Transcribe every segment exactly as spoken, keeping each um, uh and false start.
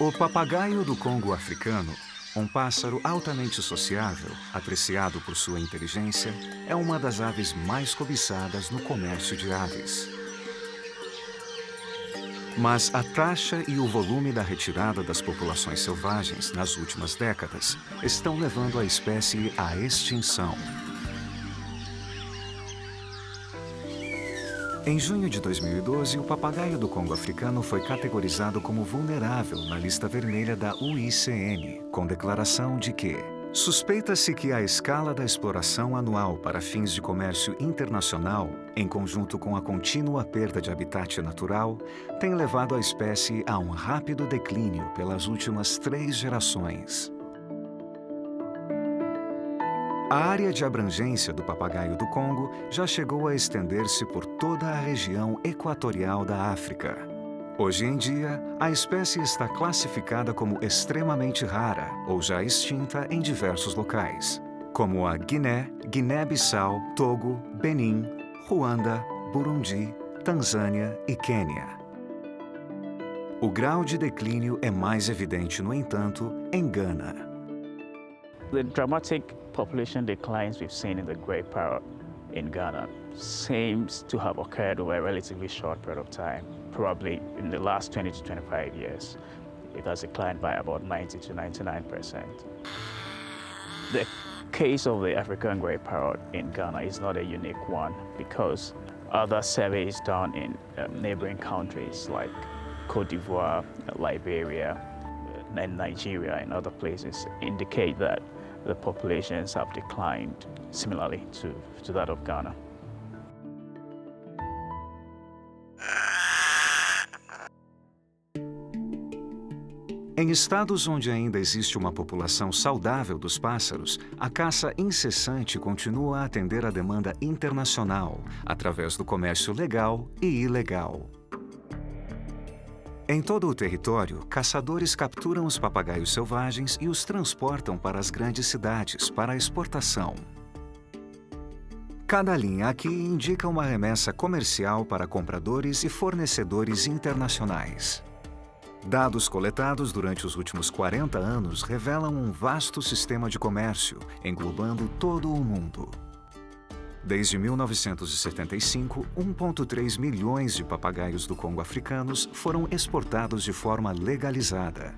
O papagaio do Congo africano, um pássaro altamente sociável, apreciado por sua inteligência, é uma das aves mais cobiçadas no comércio de aves. Mas a taxa e o volume da retirada das populações selvagens nas últimas décadas estão levando a espécie à extinção. Em junho de dois mil e doze, o papagaio do Congo africano foi categorizado como vulnerável na lista vermelha da U I C N, com declaração de que suspeita-se que a escala da exploração anual para fins de comércio internacional, em conjunto com a contínua perda de habitat natural, tem levado a espécie a um rápido declínio pelas últimas três gerações. A área de abrangência do papagaio do Congo já chegou a estender-se por toda a região equatorial da África. Hoje em dia, a espécie está classificada como extremamente rara ou já extinta em diversos locais, como a Guiné, Guiné-Bissau, Togo, Benin, Ruanda, Burundi, Tanzânia e Quênia. O grau de declínio é mais evidente, no entanto, em Gana. The dramatic population declines we've seen in the grey parrot in Ghana seems to have occurred over a relatively short period of time, probably in the last twenty to twenty-five years. It has declined by about ninety to ninety-nine percent. The case of the African grey parrot in Ghana is not a unique one because other surveys done in um, neighboring countries like Cote d'Ivoire, Liberia, and Nigeria and other places indicate that the populations have declined similarly to, to that of Ghana. Em estados onde ainda existe uma população saudável dos pássaros, a caça incessante continua a atender à demanda internacional, através do comércio legal e ilegal. Em todo o território, caçadores capturam os papagaios selvagens e os transportam para as grandes cidades para a exportação. Cada linha aqui indica uma remessa comercial para compradores e fornecedores internacionais. Dados coletados durante os últimos quarenta anos revelam um vasto sistema de comércio, englobando todo o mundo. Desde mil novecentos e setenta e cinco, um vírgula três milhões de papagaios do Congo africanos foram exportados de forma legalizada.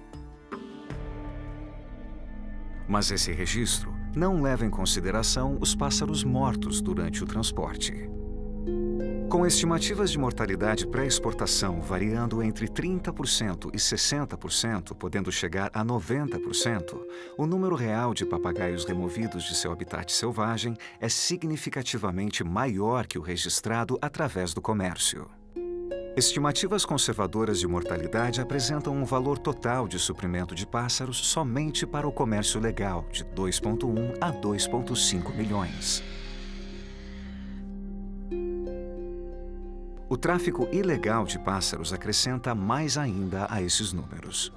Mas esse registro não leva em consideração os pássaros mortos durante o transporte. Com estimativas de mortalidade pré-exportação variando entre trinta por cento e sessenta por cento, podendo chegar a noventa por cento, o número real de papagaios removidos de seu habitat selvagem é significativamente maior que o registrado através do comércio. Estimativas conservadoras de mortalidade apresentam um valor total de suprimento de pássaros somente para o comércio legal de dois vírgula um a dois vírgula cinco milhões. O tráfico ilegal de pássaros acrescenta mais ainda a esses números.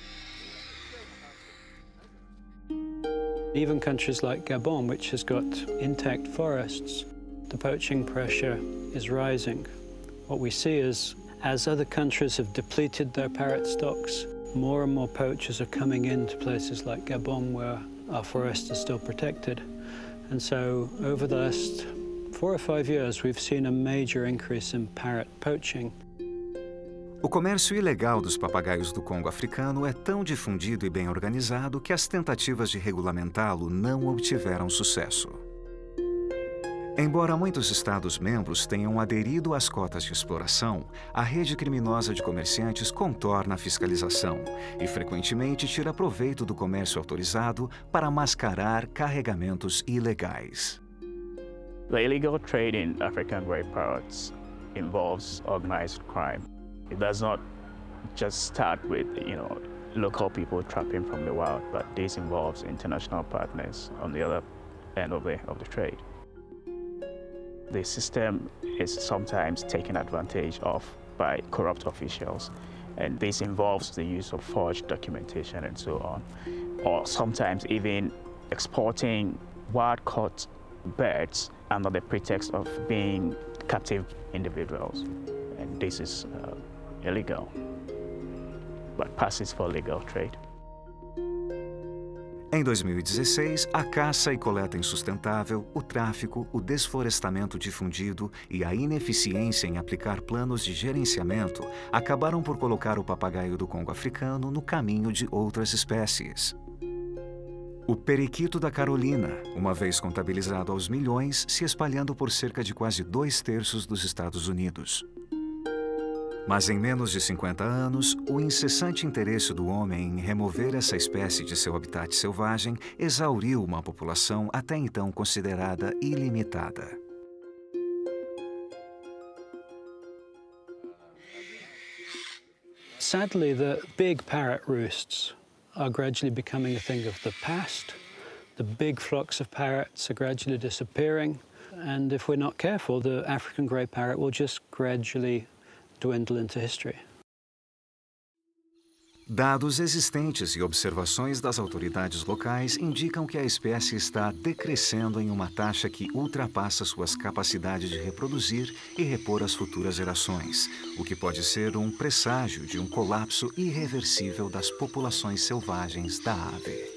Even countries like Gabon, which has got intact forests, the poaching pressure is rising. What we see is, as other countries have depleted their parrot stocks, more and more poachers are coming into places like Gabon where our forest is still protected. And so over the last four or five years, we've seen a major increase in parrot poaching. O comércio ilegal dos papagaios do Congo africano é tão difundido e bem organizado que as tentativas de regulamentá-lo não obtiveram sucesso. Embora muitos Estados-membros tenham aderido às cotas de exploração, a rede criminosa de comerciantes contorna a fiscalização e frequentemente tira proveito do comércio autorizado para mascarar carregamentos ilegais. The illegal trade in African grey parrots involves organized crime. It does not just start with, you know, local people trapping from the wild, but this involves international partners on the other end of the, of the trade. The system is sometimes taken advantage of by corrupt officials, and this involves the use of forged documentation and so on, or sometimes even exporting wild-caught birds under the pretext of being captive individuals, and this is uh, illegal. but passes for legal trade. Em dois mil e dezesseis, a caça e coleta insustentável, o tráfico, o desflorestamento difundido e a ineficiência em aplicar planos de gerenciamento acabaram por colocar o papagaio do Congo africano no caminho de outras espécies. O periquito da Carolina, uma vez contabilizado aos milhões, se espalhando por cerca de quase dois terços dos Estados Unidos. Mas em menos de cinquenta anos, o incessante interesse do homem em remover essa espécie de seu habitat selvagem exauriu uma população até então considerada ilimitada. Sadly, the big parrot roosts are gradually becoming a thing of the past. The big flocks of parrots are gradually disappearing, and if we're not careful, the African grey parrot will just gradually dwindle into history. Dados existentes e observações das autoridades locais indicam que a espécie está decrescendo em uma taxa que ultrapassa suas capacidades de reproduzir e repor as futuras gerações, o que pode ser um presságio de um colapso irreversível das populações selvagens da ave.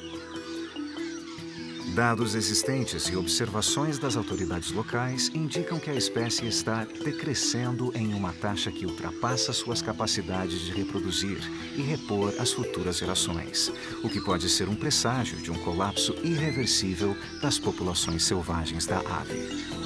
Dados existentes e observações das autoridades locais indicam que a espécie está decrescendo em uma taxa que ultrapassa suas capacidades de reproduzir e repor as futuras gerações, o que pode ser um presságio de um colapso irreversível das populações selvagens da ave.